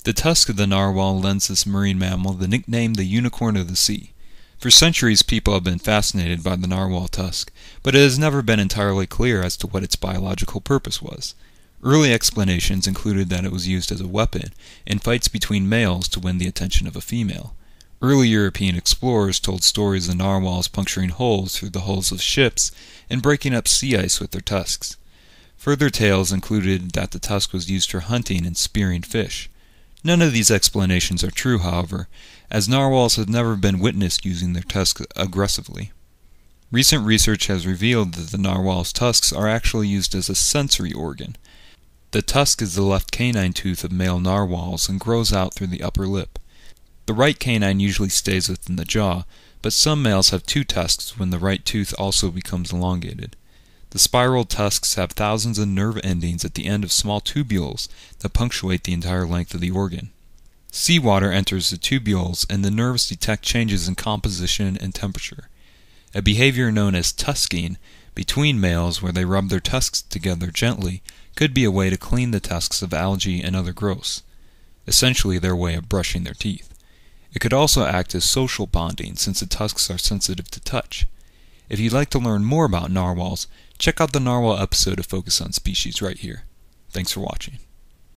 The tusk of the narwhal lends this marine mammal the nickname the unicorn of the sea. For centuries people have been fascinated by the narwhal tusk, but it has never been entirely clear as to what its biological purpose was. Early explanations included that it was used as a weapon in fights between males to win the attention of a female. Early European explorers told stories of narwhals puncturing holes through the hulls of ships and breaking up sea ice with their tusks. Further tales included that the tusk was used for hunting and spearing fish. None of these explanations are true, however, as narwhals have never been witnessed using their tusks aggressively. Recent research has revealed that the narwhal's tusks are actually used as a sensory organ. The tusk is the left canine tooth of male narwhals and grows out through the upper lip. The right canine usually stays within the jaw, but some males have two tusks when the right tooth also becomes elongated. The spiral tusks have thousands of nerve endings at the end of small tubules that punctuate the entire length of the organ. Seawater enters the tubules and the nerves detect changes in composition and temperature. A behavior known as tusking between males where they rub their tusks together gently could be a way to clean the tusks of algae and other growths, essentially their way of brushing their teeth. It could also act as social bonding since the tusks are sensitive to touch. If you'd like to learn more about narwhals, check out the narwhal episode of Focus on Species right here. Thanks for watching.